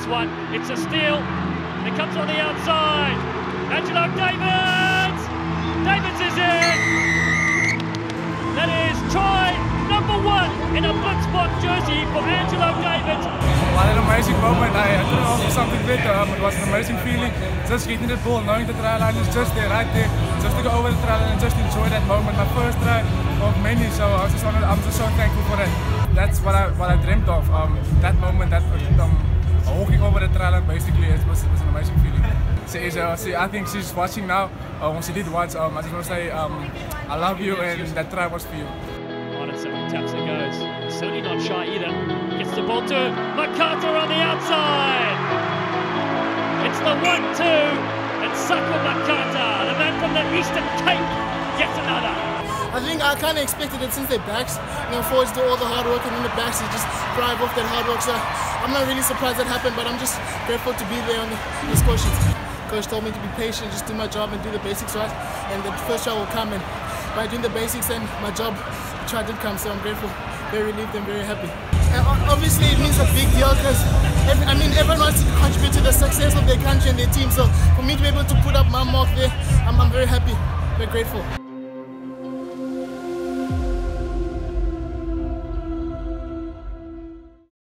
this one. It's a steal. It comes on the outside. Angelo Davids! Davids is in! That is try number 1 in a Blitzboks jersey for Angelo Davids. What an amazing moment. I couldn't ask for something better. It was an amazing feeling. Just getting the ball, knowing the try line is just there, right there. Just to go over the try line and just enjoy that moment. My first try of many, so I'm just so thankful for that. That's what I dreamt of. That moment, that walking over the try line, basically, it was an amazing feeling. I think she's watching now. When she did once, I just want to say I love you, and that try was for you. On and 7 taps it goes. Certainly not shy either. Gets the ball to Makata on the outside. It's the 1-2, and Sako Makata, the man from the Eastern Cape, gets another. I think I kind of expected it since their backs. Forwards do all the hard work, and then the backs just thrive off that hard work. So I'm not really surprised that happened, but I'm just grateful to be there on the score sheet. Coach told me to be patient, just do my job and do the basics right, and the first try will come. And by doing the basics and my job, the try did come. So I'm grateful, very relieved, and very happy. And obviously, it means a big deal because everyone wants to contribute to the success of their country and their team. So for me to be able to put up my mark there, I'm very happy, very grateful.